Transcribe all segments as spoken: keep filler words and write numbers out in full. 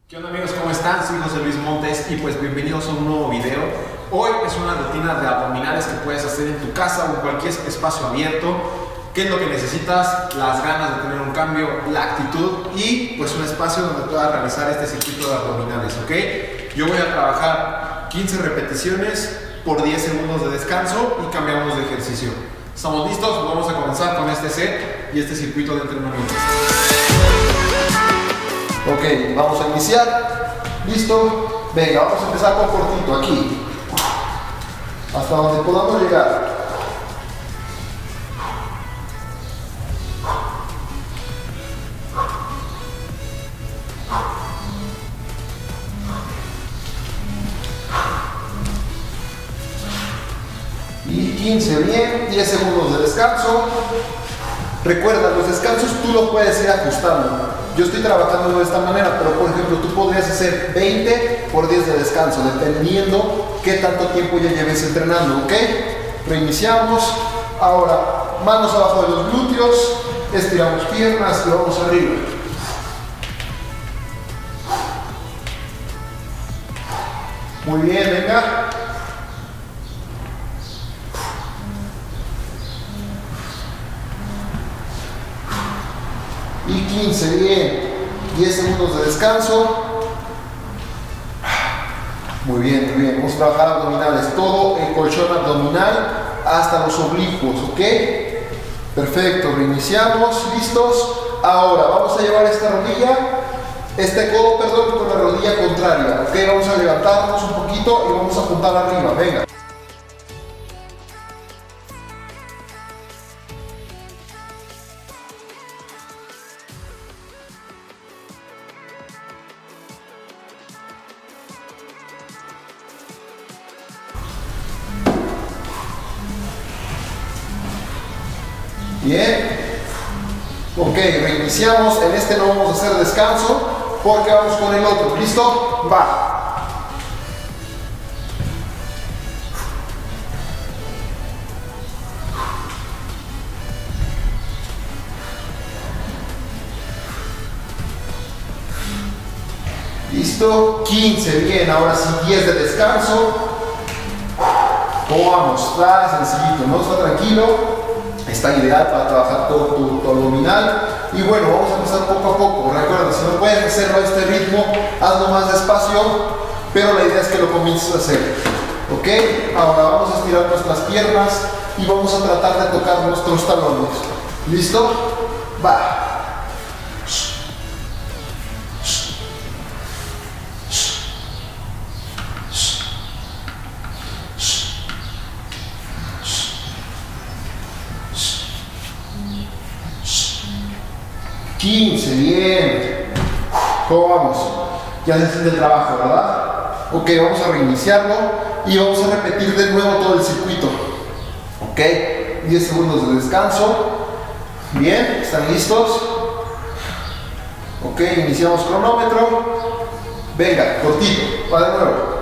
¿Qué onda amigos? ¿Cómo están? Soy José Luis Montes y pues bienvenidos a un nuevo video. Hoy es una rutina de abdominales que puedes hacer en tu casa o en cualquier espacio abierto. ¿Qué es lo que necesitas? Las ganas de tener un cambio, la actitud y pues un espacio donde puedas realizar este circuito de abdominales, ¿ok? Yo voy a trabajar quince repeticiones por diez segundos de descanso y cambiamos de ejercicio. ¿Estamos listos? Vamos a comenzar con este set y este circuito de entrenamiento. Ok, vamos a iniciar. ¿Listo? Venga, vamos a empezar con cortito aquí. Hasta donde podamos llegar. Y quince, bien. diez segundos de descanso. Recuerda, los descansos tú los puedes ir ajustando. Yo estoy trabajando de esta manera, pero por ejemplo tú podrías hacer veinte por diez de descanso, dependiendo qué tanto tiempo ya lleves entrenando, ¿ok? Reiniciamos. Ahora, manos abajo de los glúteos, estiramos piernas y vamos arriba. Muy bien, venga. Y quince, bien. diez segundos de descanso. Muy bien, muy bien. Vamos a trabajar abdominales. Todo el colchón abdominal hasta los oblicuos, ¿ok? Perfecto, reiniciamos. ¿Listos? Ahora vamos a llevar esta rodilla, este codo, perdón, con la rodilla contraria, ¿ok? Vamos a levantarnos un poquito y vamos a apuntar arriba. Venga. Bien, ok, reiniciamos. En este no vamos a hacer descanso porque vamos con el otro. ¿Listo? Va. Listo, quince, bien. Ahora sí, diez de descanso. ¿Cómo vamos? Está sencillito, ¿no? Está tranquilo. Está ideal para trabajar todo tu, tu abdominal. Y bueno, vamos a empezar poco a poco. Recuerda, si no puedes hacerlo a este ritmo, hazlo más despacio, pero la idea es que lo comiences a hacer. ¿Ok? Ahora vamos a estirar nuestras piernas y vamos a tratar de tocar nuestros talones. ¿Listo? Va. quince, bien. ¿Cómo vamos? Ya se siente el trabajo, ¿verdad? Ok, vamos a reiniciarlo y vamos a repetir de nuevo todo el circuito. Ok, diez segundos de descanso. Bien, ¿están listos? Ok, iniciamos cronómetro. Venga, cortito, va de nuevo.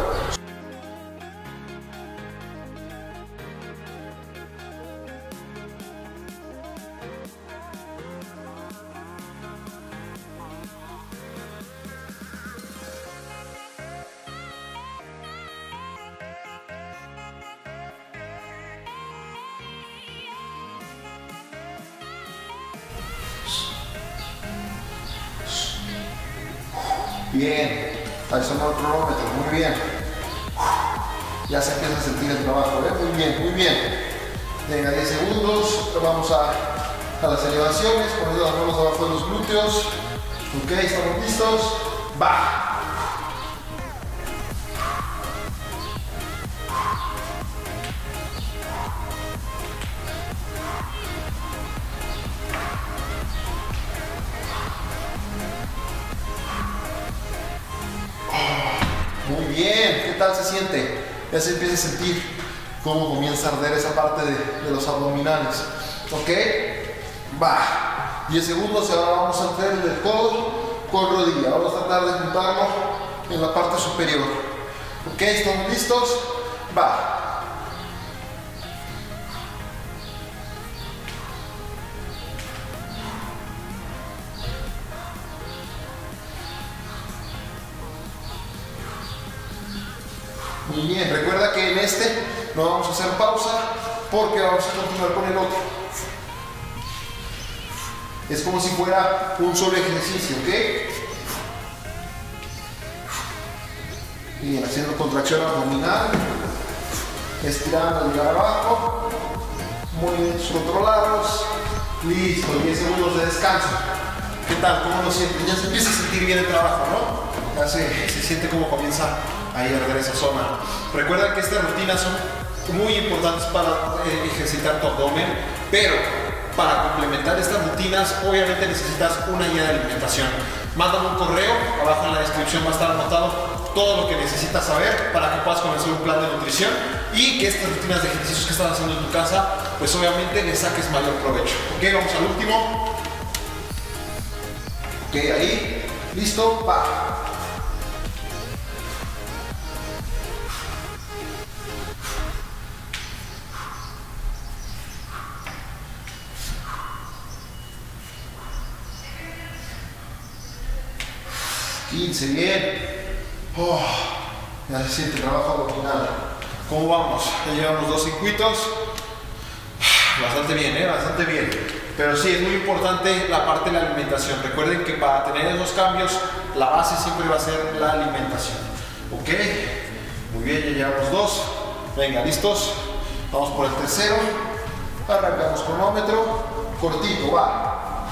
Bien, ahí sonó el cronómetro, muy bien. Ya se empieza a sentir el trabajo, ¿eh? Muy bien, muy bien. Venga, diez segundos, vamos a, a las elevaciones, poniendo las manos abajo de los glúteos. Ok, estamos listos. Va. Muy bien, ¿qué tal se siente? Ya se empieza a sentir cómo comienza a arder esa parte de, de los abdominales. ¿Ok? Va. diez segundos y ahora vamos a hacer el codo con rodilla. Vamos a tratar de juntarlo en la parte superior. ¿Ok? ¿Estamos listos? Va. Muy bien, recuerda que en este no vamos a hacer pausa porque vamos a continuar con el otro. Es como si fuera un solo ejercicio, ¿ok? Bien, haciendo contracción abdominal, estirando al llegar abajo, movimientos controlados, listo, diez segundos de descanso. ¿Qué tal? ¿Cómo lo sientes? Ya se empieza a sentir bien el trabajo, ¿no? Ya se, se siente como comienza ahí a arder esa zona. Recuerda que estas rutinas son muy importantes para eh, ejercitar tu abdomen, pero para complementar estas rutinas obviamente necesitas una guía de alimentación. Mándame un correo, abajo en la descripción va a estar anotado todo lo que necesitas saber para que puedas comenzar un plan de nutrición y que estas rutinas de ejercicios que estás haciendo en tu casa, pues obviamente le saques mayor provecho. Ok, vamos al último. Ok, ahí, listo, va. quince, bien. Oh, ya se siente el trabajo abdominal. ¿Cómo vamos? Ya llevamos dos circuitos. Bastante bien, ¿eh? Bastante bien. Pero sí, es muy importante la parte de la alimentación. Recuerden que para tener esos cambios, la base siempre va a ser la alimentación. ¿Ok? Muy bien, ya llevamos dos. Venga, ¿listos? Vamos por el tercero. Arrancamos cronómetro. Cortito, va.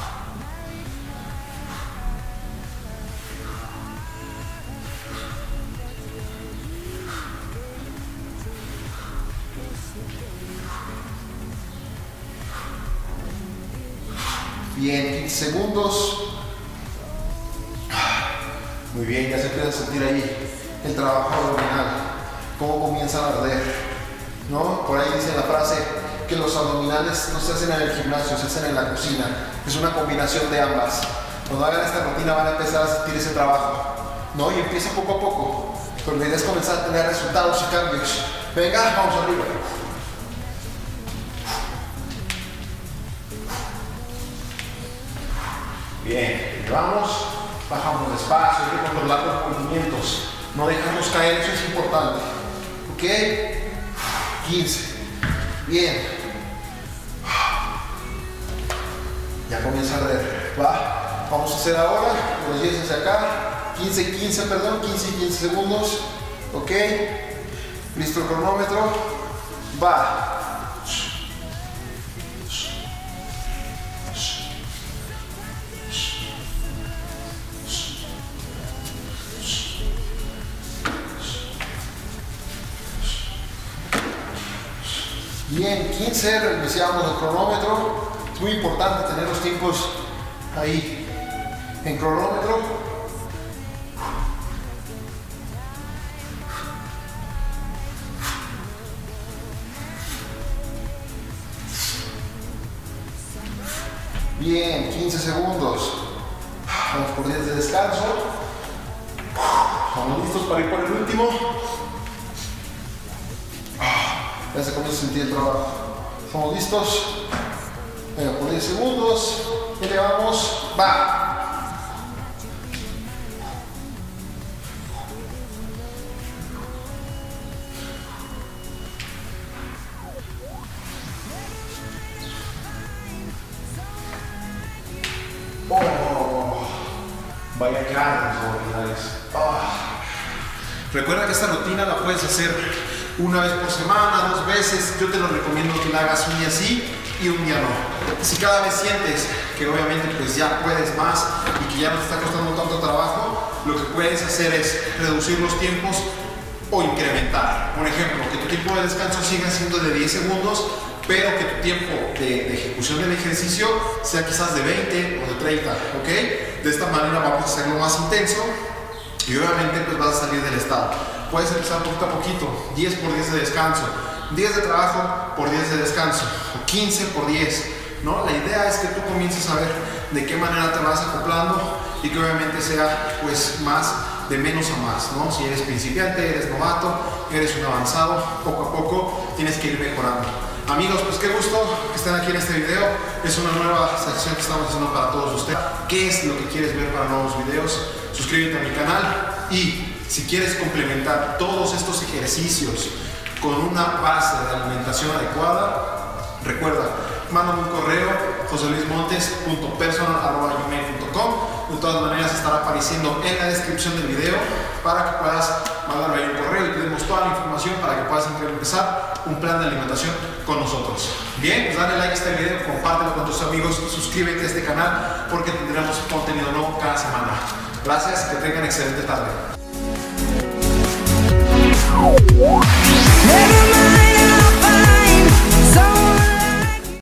Bien, quince segundos. Muy bien, ya se empieza a sentir ahí el trabajo abdominal, cómo comienza a arder, ¿no? Por ahí dice la frase que los abdominales no se hacen en el gimnasio, se hacen en la cocina. Es una combinación de ambas. Cuando hagan esta rutina van a empezar a sentir ese trabajo, ¿no? Y empieza poco a poco, pero la idea es comenzar a tener resultados y cambios. Venga, vamos arriba. Bien, vamos, bajamos despacio, hay que controlar los movimientos, no dejarnos caer, eso es importante. Ok, quince, bien, ya comienza a arder, va, vamos a hacer ahora, los diez hacia acá, quince, quince, perdón, quince y quince segundos, ok, listo el cronómetro, va. Bien, quince, reiniciamos el cronómetro. Es muy importante tener los tiempos ahí en cronómetro. Bien, quince segundos. Vamos por diez de descanso. Estamos listos para ir por el último. Ya se comienza a sentir el trabajo. ¿Estamos listos? Venga, por diez segundos. Y le vamos. Va. Oh, vaya cargas abdominales. Oh. Recuerda que esta rutina la puedes hacer una vez por semana, dos veces. Yo te lo recomiendo que la hagas un día sí y un día no. Si cada vez sientes que obviamente pues ya puedes más y que ya no te está costando tanto trabajo, lo que puedes hacer es reducir los tiempos o incrementar. Por ejemplo, que tu tiempo de descanso siga siendo de diez segundos, pero que tu tiempo de, de ejecución del ejercicio sea quizás de veinte o de treinta, ¿ok? De esta manera vamos a hacerlo más intenso y obviamente pues vas a salir del estado. Puedes empezar poquito a poquito, diez por diez de descanso, diez de trabajo por diez de descanso, o quince por diez, ¿no? La idea es que tú comiences a ver de qué manera te vas acoplando y que obviamente sea pues más de menos a más, ¿no? Si eres principiante, eres novato, eres un avanzado, poco a poco tienes que ir mejorando. Amigos, pues qué gusto que estén aquí en este video. Es una nueva sección que estamos haciendo para todos ustedes. ¿Qué es lo que quieres ver para nuevos videos? Suscríbete a mi canal y Si quieres complementar todos estos ejercicios con una base de alimentación adecuada, recuerda, mándame un correo joseluismontes punto personal arroba gmail punto com. De todas maneras estará apareciendo en la descripción del video para que puedas mandarme ahí un correo y te demos toda la información para que puedas empezar un plan de alimentación con nosotros. Bien, pues dale like a este video, compártelo con tus amigos, suscríbete a este canal porque tendremos contenido nuevo cada semana. Gracias, que tengan excelente tarde.